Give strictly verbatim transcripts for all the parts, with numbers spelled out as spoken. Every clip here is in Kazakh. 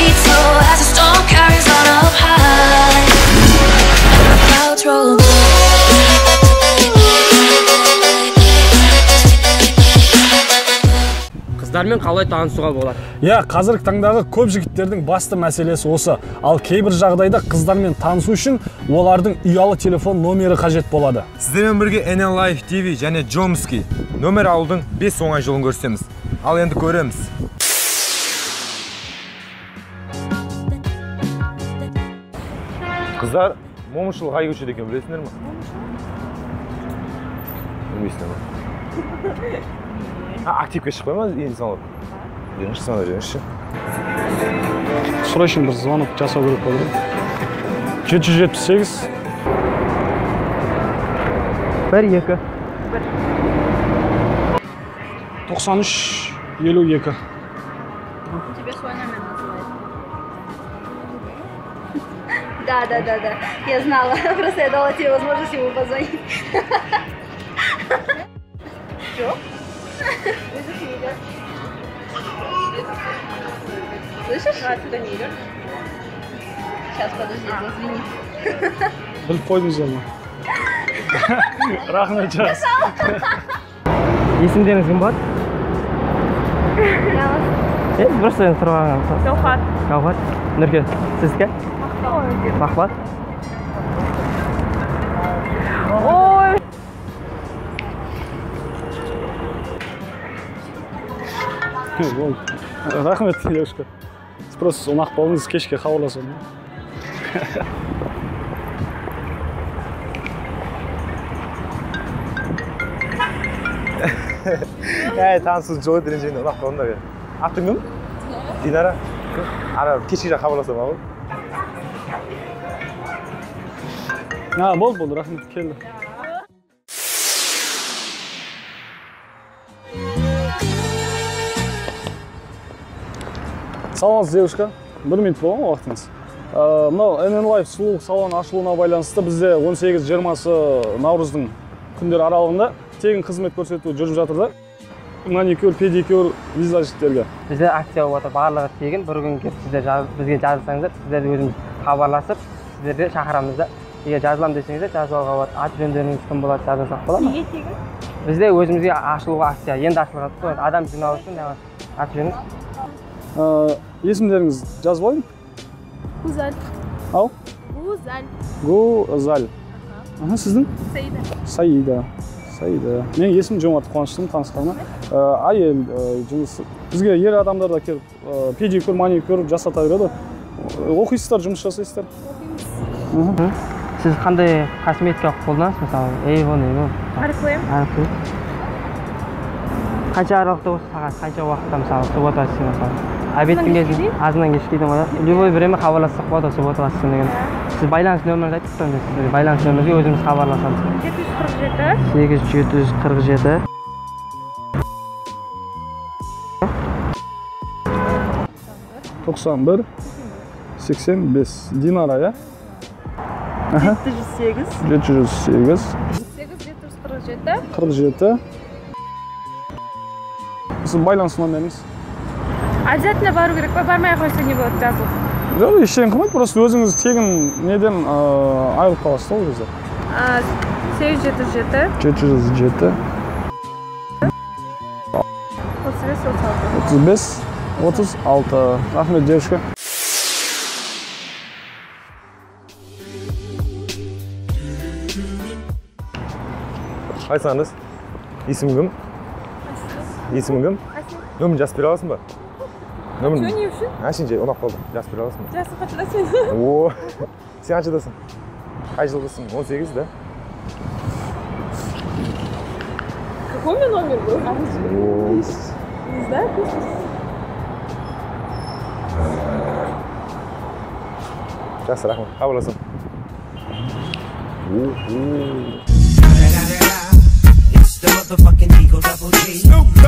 beat slow as the storm carries on up high. And the clouds roll by. Қыздармен қалай танысуға болады? Иә, қазіргі таңдағы көп жігіттердің басты мәселесі осы. Ал кейбір жағдайда қыздармен танысу үшін олардың ұялы телефон номері қажет болады. Сіздермен бірге эн эл лайф ти ви және Джомский номер алудың бес оңай жолын көрсетеміз. Ал енді көреміз. Қыздар, момышыл қай көшеде екен білесіңдер ме? Білмейсіңдер ме? Активке шықпай ма? Енді саналып. Жеңіші сана жеңіші. Срочно бір звонок жасау керек болды. жеті жүз жетпіс сегіз. бір екі. тоқсан үш елу екі. Тебе свой номер называют. Да, да, да, да. Я знала. Просто я дала тебе возможность ему позвонить. Что? Слышишь? А, отсюда не идет. Сейчас, подожди, извини. Біліп қойдыңыз оны. Рахмет жас. Есімдеріңіз кім болады? Е, просто енді тұрып алған. Гаухат. Гаухат. Нұрке, сіздікі? Мақпат. Ой. Рахмет, девушка. Сіз просто ұнақ болыңыз, кешке хабарласамын. Әй, танысыз жол етірен жайында ұнақ болыңда бер. Аттың кім? Динара? Ара, кешке жа хабарласам ау? А, болды, болды, рахмет, келді. Саламатсыз, девушка. бір минут болған уақытыңыз. Мынау эн эл лайф сұлулық салоны ашылуына байланысты бізде он сегіз жиырмасы наурыздың күндер аралығында тегін қызмет көрсету жүріп жатыр да. Маникюр, педикюр, визажисттерге. Бізде акция болып отыр, барлығы тегін. Бір күн келіп сіздер бізге жазылсаңыздар, сіздерді өзіміз хабарласып, сіздерді шақырамыз да. Егер жазылам десеңіздер, жазылуға болады. Ат жөндеріңіз кім болады, жазылсақ болады ма? Неге тегін? Бізде өзімізге ашылуға акция, енді ашылып жатыр. Адам жинау үшін ат жөніңіз. Есімдеріңіз жазып алайын? Гузаль. Ау? Гузаль. Гузаль. Сіздің? Саида. Саида. Саида. Мен есім Жомарт, қуаныштымын танысқаныма. Әйел жұмысы. Бізге ер адамдар да келіп педикюр, маникюр жасата береді. Оқисыздар, жұмыс жасайсыздар? Оқимыз. Сіз қандай косметика қолданасыз, мысалы? Avon, Avon. Арифлейм. Арифлейм. Қанша аралықта осы сағат, қанша уақытта мысалы суббота істеймін мысалы? Обедтің кезінде, азынан кешке дейін болады. Любой время хабарлассақ болады суббота істеймін деген. Сіз байланыс нөмірді айтып тұрмын, сіз байланыс нөмірге өзіміз хабарласамыз. жеті жүз қырық жеті. сегіз жеті жүз қырық жеті. тоқсан бір сексен бес. Динара, я? жеті жүз сегіз. жеті жүз сегіз. сегіз жеті жүз қырық жеті. қырық жеті. Сіз байланыс номеріңіз? Обязательно бару керек па? Бармай қойса не болады жазылып? Жоқ, ештеңе қылмайды, просто өзіңіз тегін неден айырылып қаласыз ол кезде. сегіз жеті жүз жеті. жеті жүз жеті. отыз бес отыз алты. Рахмет, девушка. Қайсаңыз? Есімі кім? Есімі кім? Нөмірін жазып бере аласың ба? Нөмірін? Сен не үшін? Әшін жай, ұнап қалды. Жазып бере аласың ба? Жасың қаншада сен? О, сен қаншадасың? Қай жылғысың? он сегіз, да? Какой у меня номер был? Не знаю, просто. Жақсы, рахмет. Хабарласам. The motherfucking Eagle Double G.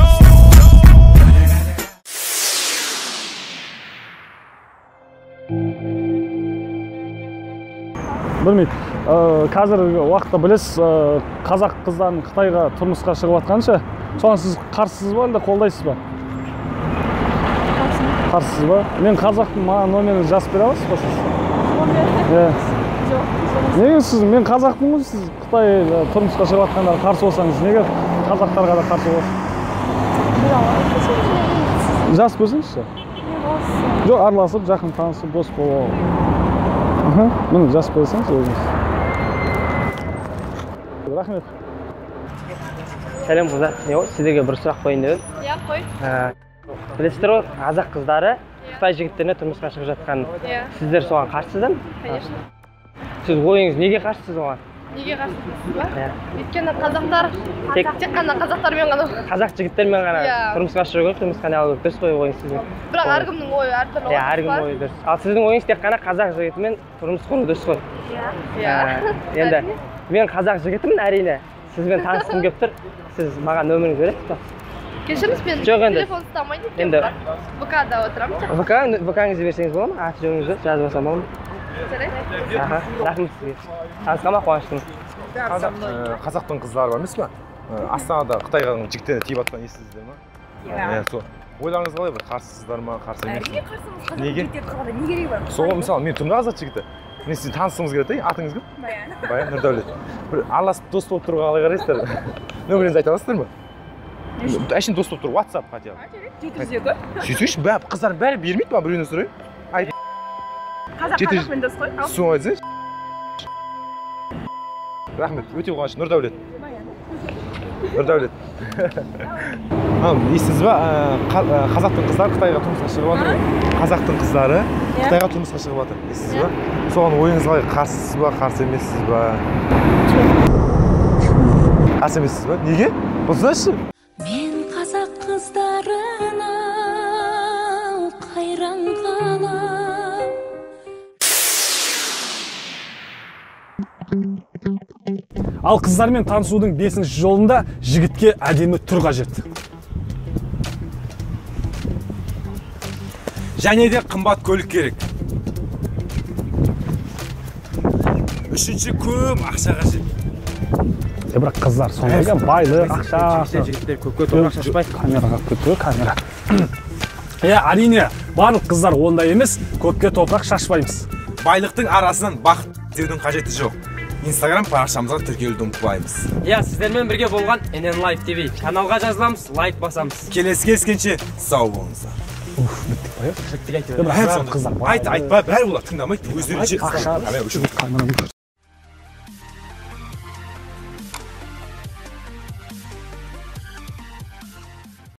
Білмейді. Қазіргі уақытта білесіз, қазақ қыздарын Қытайға тұрмысқа шығып жатқанша, соны сіз қарсысыз ба, әлде қолдайсыз ба? Қарсысыз ба? Мен қазақтың маған номерін жазып бере аласыз ба сіз? Номер? Иә. Жоқ. Неге сіз, мен қазақпын ғой, сіз Қытай тұрмысқа шығып жатқандарға қарсы болсаңыз, неге қазақтарға да қарсы боласыз? Жазып берсеңізші. Жоқ, араласып, жақын танысып, дос болу. Міне, жазып берсеңіз өзіңіз. Рахмет. Сәлем қыздар. Сіздерге бір сұрақ қойайын деп едім. Иә, қой. Білесіздер ғой, қазақ қыздары Қытай жігіттеріне тұрмысқа шығып жатқан. Сіздер соған қарсысыздар? Конечно. Сіз ойыңыз неге қарсысыз оған? Неге қарсысыз ба? Өйткені қазақтар тек қана қазақтармен ғана. Қазақ жігіттермен ғана тұрмысқа шығу керек, тұрмысқа не алу керек. Дұрыс қой ойыңыз сіздің. Бірақ әркімнің ойы әртүрлі. Иә, әркімнің ойы дұрыс. Ал сіздің ойыңыз тек қана қазақ жігітімен тұрмыс құру дұрыс қой. Иә. Енді мен қазақ жігітімін, әрине. Сізбен танысқым келіп тұр. Сіз маған нөміріңізді бересіз ба? Кешіріңіз, мен телефон ұстамайды екен. ВК-да отырамын. ВК-ңызды берсеңіз болады ма? Аты жөніңізді жазып алсам болады ма? Аха, рахмет сізге. Танысқаныма қуаныштымын. Қазақтың қыздары бар емес па? Астанада Қытайға жігіттеріне тиіп жатқан естідіңіздер ма? Иә, сол. Ойларыңыз қалай бір? Қарсысыздар ма, қарсы емессіз? Әрине қарсымыз. Неге? Не керегі бар? Сол мысалы мен тұрмын қазақ жігіті. Мен сізді танысыңыз келеді, атыңыз кім? Баян. Баян Нұрдәулет. Бір араласып дос болып тұруға қалай қарайсыздар? Нөміріңізді айта аласыздар ма? Әшейін дос болып тұр, WhatsApp хотя бы. жеті-жүздегі. Сөйтсеңші, қыздардың бәрі бермейді ма біреуіне сұрайын? Қазақ қазақпен дос қой. Соны айтсайшы. Рахмет, өте қуаныш. Нұрдәулет. Нұрдәулет. Естіңіз ба, қазақтың қыздары Қытайға тұрмысқа шығып жатыр. Қазақтың қыздары Қытайға тұрмысқа шығып жатыр. Естіңіз ба? Соған ойыңыз қалай? Қарсысыз ба, қарсы емессіз ба? Қарсы емессіз ба? Неге? Бұлсынайшы. Мен қазақ қыздарына қайран қалам. Ал қыздармен танысудың бесінші жолында жігітке әдемі түр қажет. Және де қымбат көлік керек. Үшінші көп ақша қажет. Бірақ қыздар сондай байлық, ақша. Жігіттер көпке топырақ шашпайды. Камераға көтер, камера. Иә, әрине, барлық қыздар ондай емес, көпке топырақ шашпаймыз. Байлықтың арасынан бақыт іздеудің қажеті жоқ. Инстаграм парақшамызға тіркелуді ұмытпаймыз. Иә, сіздермен бірге болған эн эн Live ти ви. Каналға жазыламыз, лайк басамыз. Келесі кездескенше сау болыңыздар. Уф, біттік ба? Айт, айтпа, бәрі болады, тыңдамайды. Өздерінше.